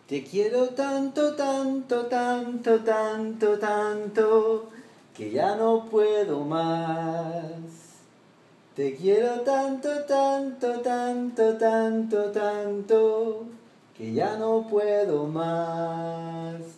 Te quiero tanto, tanto, tanto, tanto, tanto, que ya no puedo más. Te quiero tanto, tanto, tanto, tanto, tanto, que ya no puedo más.